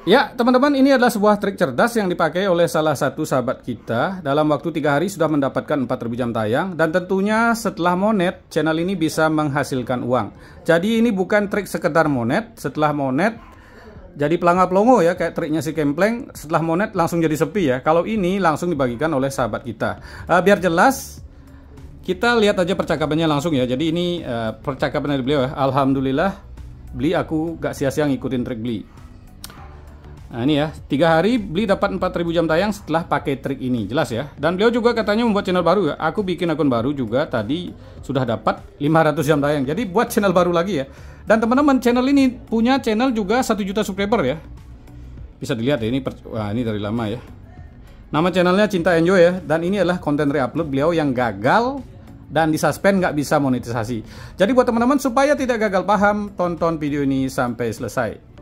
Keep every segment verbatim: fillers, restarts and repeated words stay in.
Ya, teman-teman, ini adalah sebuah trik cerdas yang dipakai oleh salah satu sahabat kita. Dalam waktu tiga hari sudah mendapatkan empat ribu jam tayang. Dan tentunya setelah monet, channel ini bisa menghasilkan uang. Jadi ini bukan trik sekedar monet. Setelah monet, jadi pelangga-pelongo ya, kayak triknya si Kempleng. Setelah monet langsung jadi sepi ya. Kalau ini langsung dibagikan oleh sahabat kita. uh, Biar jelas, kita lihat aja percakapannya langsung ya. Jadi ini uh, percakapan dari beliau ya. Alhamdulillah, beli aku gak sia-sia ngikutin trik beli. Nah ini ya, tiga hari beli dapat empat ribu jam tayang setelah pakai trik ini, jelas ya. Dan beliau juga katanya membuat channel baru ya. Aku bikin akun baru juga tadi sudah dapat lima ratus jam tayang. Jadi buat channel baru lagi ya. Dan teman-teman, channel ini punya channel juga satu juta subscriber ya. Bisa dilihat ya, ini per... wah ini dari lama ya. Nama channelnya Cinta Enjoy ya. Dan ini adalah konten reupload beliau yang gagal dan disuspend, nggak bisa monetisasi. Jadi buat teman-teman, supaya tidak gagal paham, tonton video ini sampai selesai.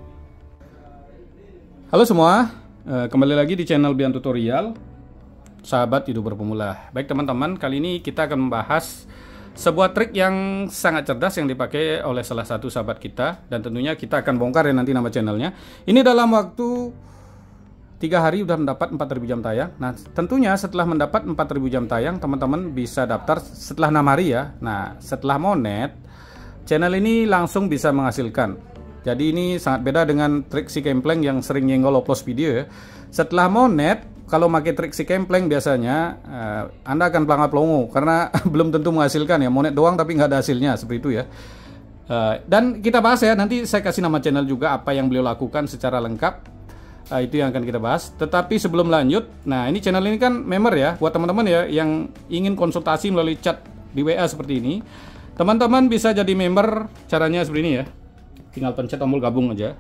Halo semua, kembali lagi di channel Bian Tutorial, sahabat YouTuber pemula. Baik teman-teman, kali ini kita akan membahas sebuah trik yang sangat cerdas yang dipakai oleh salah satu sahabat kita. Dan tentunya kita akan bongkar ya nanti nama channelnya. Ini dalam waktu tiga hari udah mendapat empat ribu jam tayang. Nah tentunya setelah mendapat empat ribu jam tayang, teman-teman bisa daftar setelah enam hari ya. Nah setelah monet, channel ini langsung bisa menghasilkan. Jadi ini sangat beda dengan trik si Kempleng yang sering nyenggol upload video ya. Setelah monet, kalau pakai trik si Kempleng biasanya uh, Anda akan pelangga-pelongo karena belum tentu menghasilkan ya. Monet doang tapi nggak ada hasilnya, seperti itu ya. Uh, dan kita bahas ya, nanti saya kasih nama channel juga apa yang beliau lakukan secara lengkap. Uh, itu yang akan kita bahas. Tetapi sebelum lanjut, nah ini channel ini kan member ya. Buat teman-teman ya yang ingin konsultasi melalui chat di W A seperti ini, teman-teman bisa jadi member. Caranya seperti ini ya. Tinggal pencet tombol gabung aja.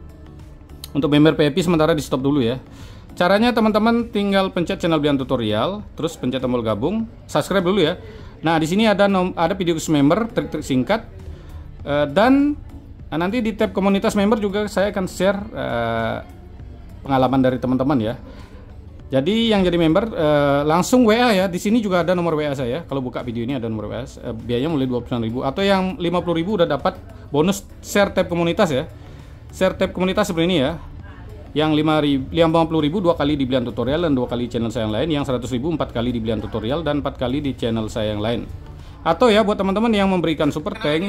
Untuk member V I P sementara di stop dulu ya. Caranya teman-teman tinggal pencet channel Bian Tutorial, terus pencet tombol gabung, subscribe dulu ya. Nah di sini ada nom ada video khusus member, trik-trik singkat, uh, dan uh, nanti di tab komunitas member juga saya akan share uh, pengalaman dari teman-teman ya. Jadi yang jadi member uh, langsung W A ya. Di sini juga ada nomor W A saya. Kalau buka video ini ada nomor W A. Uh, biayanya mulai dua puluh sembilan ribu, atau yang lima puluh ribu udah dapat bonus share tab komunitas ya. Share tab komunitas seperti ini ya. Yang lima puluh ribu dua kali di Bian Tutorial dan dua kali channel saya yang lain. Yang seratus ribu empat kali di Bian Tutorial dan empat kali di channel saya yang lain. Atau ya buat teman-teman yang memberikan super tank.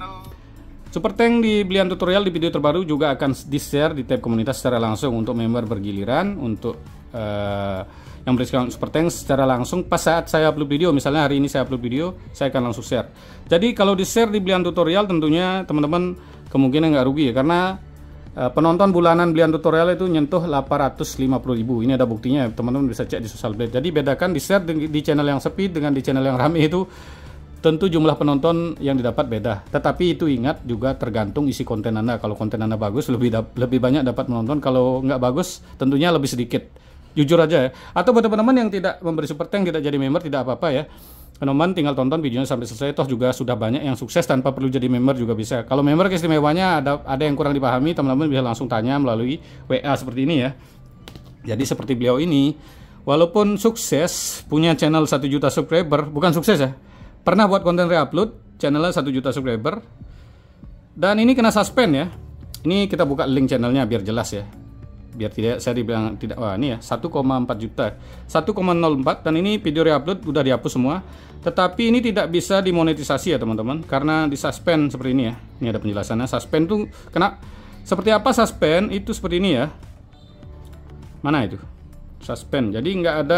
Super Tank di Bian Tutorial di video terbaru juga akan di-share di tab komunitas secara langsung untuk member bergiliran. Untuk uh, yang berikan Super Tank secara langsung pas saat saya upload video, misalnya hari ini saya upload video, saya akan langsung share. Jadi kalau di-share di Bian Tutorial tentunya teman-teman kemungkinan nggak rugi ya, karena uh, penonton bulanan Bian Tutorial itu nyentuh delapan ratus lima puluh ribu. Ini ada buktinya, teman-teman bisa cek di Social Blade. Jadi bedakan di-share di, di channel yang sepi dengan di channel yang rame itu. Tentu jumlah penonton yang didapat beda. Tetapi itu ingat juga tergantung isi konten Anda. Kalau konten Anda bagus, lebih lebih banyak dapat penonton. Kalau nggak bagus, tentunya lebih sedikit. Jujur aja ya. Atau buat teman-teman yang tidak memberi super tank, tidak jadi member, tidak apa-apa ya. Teman-teman tinggal tonton videonya sampai selesai. Toh juga sudah banyak yang sukses tanpa perlu jadi member juga bisa. Kalau member keistimewanya ada ada yang kurang dipahami, teman-teman bisa langsung tanya melalui W A seperti ini ya. Jadi seperti beliau ini, walaupun sukses punya channel satu juta subscriber, bukan sukses ya. Pernah buat konten reupload, channelnya satu juta subscriber. Dan ini kena suspend ya. Ini kita buka link channelnya biar jelas ya. Biar tidak saya dibilang tidak, wah ini ya satu koma empat juta, satu koma nol empat. Dan ini video reupload udah dihapus semua. Tetapi ini tidak bisa dimonetisasi ya teman-teman, karena disuspend seperti ini ya. Ini ada penjelasannya. Suspend tuh kena seperti apa suspend itu seperti ini ya. Mana itu? Suspend. Jadi nggak ada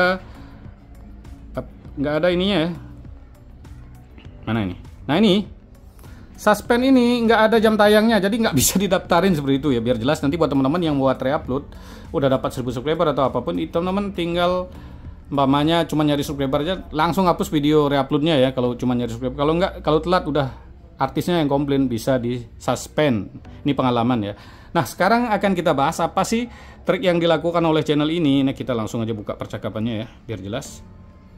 nggak ada ininya ya. Mana ini? Nah ini suspend ini nggak ada jam tayangnya, jadi nggak bisa didaftarin seperti itu ya. Biar jelas nanti buat teman-teman yang buat reupload udah dapat seribu subscriber atau apapun, itu teman-teman tinggal umpamanya cuma nyari subscriber aja, langsung hapus video reuploadnya ya. Kalau cuma nyari subscriber, kalau nggak, kalau telat udah artisnya yang komplain bisa di suspend. Ini pengalaman ya. Nah sekarang akan kita bahas apa sih trik yang dilakukan oleh channel ini. Nah kita langsung aja buka percakapannya ya biar jelas.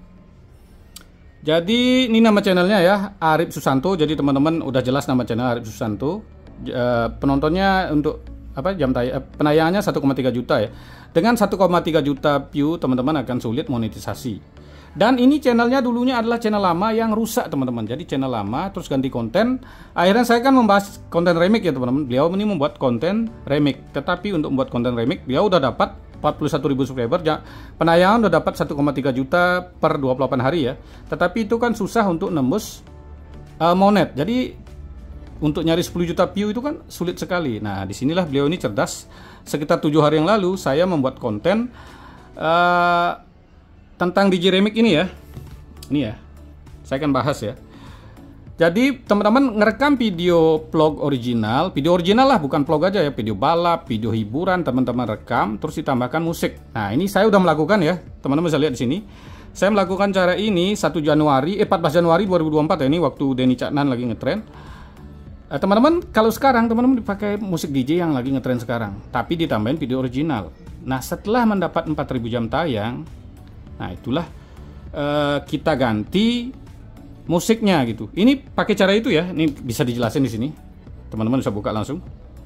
Jadi ini nama channelnya ya, Arif Susanto. Jadi teman-teman udah jelas nama channel Arif Susanto. E, penontonnya untuk apa jam tayang, penayangannya satu koma tiga juta ya. Dengan satu koma tiga juta view teman-teman akan sulit monetisasi. Dan ini channelnya dulunya adalah channel lama yang rusak teman-teman. Jadi channel lama terus ganti konten. Akhirnya saya kan membahas konten remix ya teman-teman. Beliau ini membuat konten remix. Tetapi untuk membuat konten remix beliau udah dapat empat puluh satu ribu subscriber. Penayangan udah dapat satu koma tiga juta per dua puluh delapan hari ya. Tetapi itu kan susah untuk nembus uh, monet. Jadi untuk nyari sepuluh juta view itu kan sulit sekali. Nah, disinilah beliau ini cerdas. Sekitar tujuh hari yang lalu saya membuat konten uh, tentang D J Remix ini ya. Ini ya. Saya akan bahas ya. Jadi teman-teman ngerekam video vlog original, video original lah, bukan vlog aja ya, video balap, video hiburan teman-teman rekam, terus ditambahkan musik. Nah ini saya udah melakukan ya, teman-teman bisa lihat di sini. Saya melakukan cara ini satu Januari, eh, empat belas Januari dua ribu dua puluh empat ya, ini waktu Denny Caknan lagi ngetren. Eh, teman-teman kalau sekarang teman-teman dipakai musik D J yang lagi ngetren sekarang, tapi ditambahin video original. Nah setelah mendapat empat ribu jam tayang, nah itulah eh, kita ganti musiknya gitu. Ini pakai cara itu ya. Ini bisa dijelasin di sini. Teman-teman bisa buka langsung.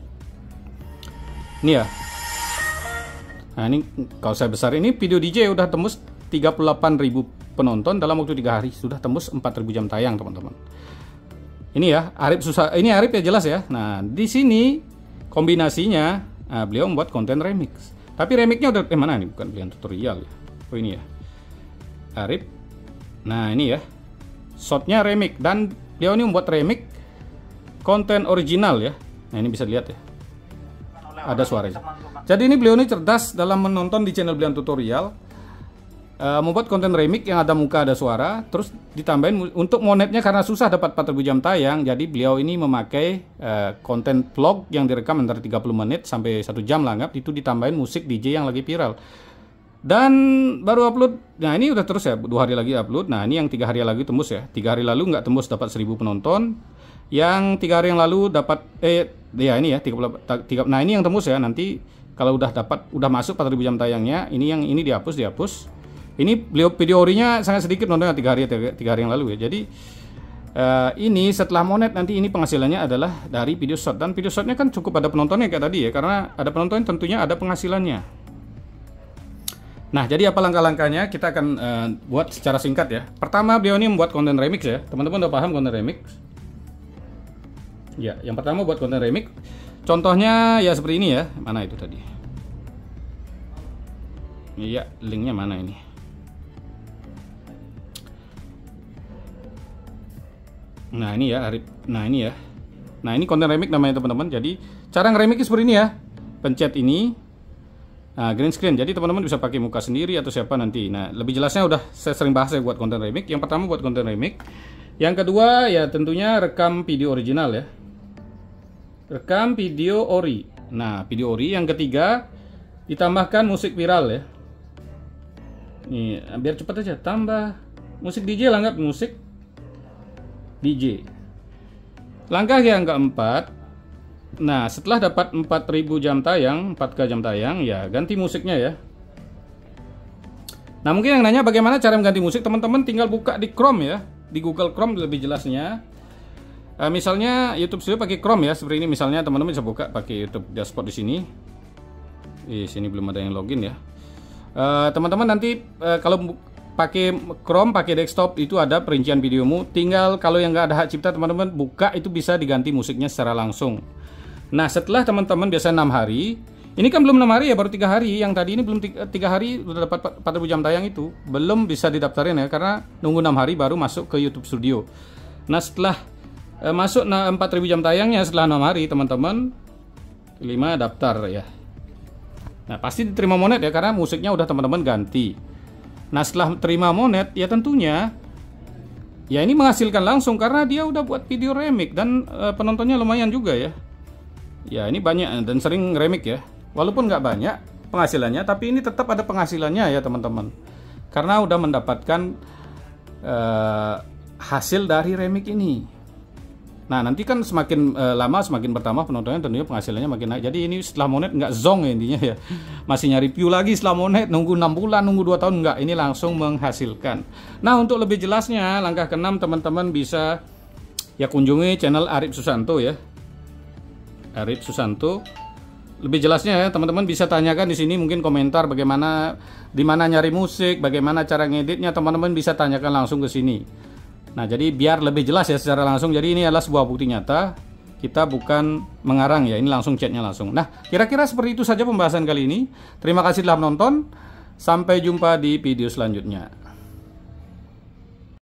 Ini ya. Nah, ini kalau saya besar ini video D J udah tembus tiga puluh delapan ribu penonton dalam waktu tiga hari. Sudah tembus empat ribu jam tayang, teman-teman. Ini ya, Arif susah. Ini Arif ya jelas ya. Nah, di sini kombinasinya nah, beliau membuat konten remix. Tapi remixnya udah eh mana nih? Bukan pilihan tutorial ya. Oh, ini ya. Arif. Nah, ini ya. Shotnya remix dan dia ini membuat remix konten original ya. Nah ini bisa dilihat ya, ada suaranya. Jadi ini beliau ini cerdas dalam menonton di channel beliau tutorial, uh, membuat konten remix yang ada muka ada suara, terus ditambahin untuk monetnya karena susah dapat empat ribu jam tayang. Jadi beliau ini memakai uh, konten vlog yang direkam antara tiga puluh menit sampai satu jam lah anggap, itu ditambahin musik D J yang lagi viral. Dan baru upload, nah ini udah terus ya, dua hari lagi upload. Nah ini yang tiga hari lagi tembus ya, tiga hari lalu nggak tembus dapat seribu penonton. Yang tiga hari yang lalu dapat, eh ya ini ya, tiga puluh, tiga, nah ini yang tembus ya. Nanti kalau udah dapat, udah masuk empat ribu jam tayangnya, ini yang ini dihapus, dihapus. Ini beliau video orinya sangat sedikit nontonnya tiga hari, tiga hari yang lalu ya. Jadi uh, ini setelah monet nanti ini penghasilannya adalah dari video shot. Dan video shotnya kan cukup ada penontonnya kayak tadi ya, karena ada penonton tentunya ada penghasilannya. Nah, jadi apa langkah-langkahnya? Kita akan uh, buat secara singkat ya. Pertama, beliau ini membuat konten remix ya. Teman-teman udah paham konten remix? Ya, yang pertama buat konten remix. Contohnya ya seperti ini ya. Mana itu tadi? Iya, linknya mana ini? Nah, ini ya, nah ini ya. Nah, ini konten remix namanya teman-teman. Jadi, cara ngeremix seperti ini ya. Pencet ini. Nah, green screen. Jadi teman-teman bisa pakai muka sendiri atau siapa nanti. Nah, lebih jelasnya udah saya sering bahas ya buat konten remix. Yang pertama buat konten remix. Yang kedua ya tentunya rekam video original ya. Rekam video ori. Nah, video ori. Yang ketiga ditambahkan musik viral ya. Nih, biar cepat aja. Tambah musik D J lah, anggap musik D J. Langkah yang keempat. Nah, setelah dapat empat ribu jam tayang, empat K jam tayang, ya ganti musiknya ya. Nah, mungkin yang nanya bagaimana cara mengganti musik, teman-teman tinggal buka di Chrome ya. Di Google Chrome lebih jelasnya. Uh, misalnya YouTube Studio pakai Chrome ya, seperti ini misalnya teman-teman bisa buka pakai YouTube dashboard di sini. Di sini belum ada yang login ya. Teman-teman uh, nanti uh, kalau pakai Chrome, pakai desktop itu ada perincian videomu. Tinggal kalau yang nggak ada hak cipta teman-teman buka itu bisa diganti musiknya secara langsung. Nah setelah teman-teman biasanya enam hari, ini kan belum enam hari ya, baru tiga hari. Yang tadi ini belum tiga hari udah dapat empat ribu jam tayang itu, belum bisa didaftarin ya, karena nunggu enam hari baru masuk ke YouTube Studio. Nah setelah eh, masuk nah, empat ribu jam tayangnya setelah enam hari teman-teman lima daftar ya. Nah pasti diterima monet ya, karena musiknya udah teman-teman ganti. Nah setelah terima monet ya tentunya ya ini menghasilkan langsung karena dia udah buat video remix dan e, penontonnya lumayan juga ya. Ya ini banyak dan sering remix ya. Walaupun nggak banyak penghasilannya, tapi ini tetap ada penghasilannya ya teman-teman. Karena udah mendapatkan e, hasil dari remix ini. Nah nanti kan semakin e, lama semakin bertambah penontonnya, tentunya penghasilannya makin naik. Jadi ini setelah monet nggak zong ya intinya ya. Masih nyari view lagi setelah monet, nunggu enam bulan, nunggu dua tahun, nggak. Ini langsung menghasilkan. Nah untuk lebih jelasnya langkah keenam teman-teman bisa ya kunjungi channel Arif Susanto ya. Arif Susanto. lebih jelasnya ya teman-teman bisa tanyakan di sini, mungkin komentar bagaimana, di mana nyari musik, bagaimana cara ngeditnya, teman-teman bisa tanyakan langsung ke sini. Nah, jadi biar lebih jelas ya secara langsung. Jadi ini adalah sebuah bukti nyata. Kita bukan mengarang ya, ini langsung chatnya langsung. Nah, kira-kira seperti itu saja pembahasan kali ini. Terima kasih telah menonton. Sampai jumpa di video selanjutnya.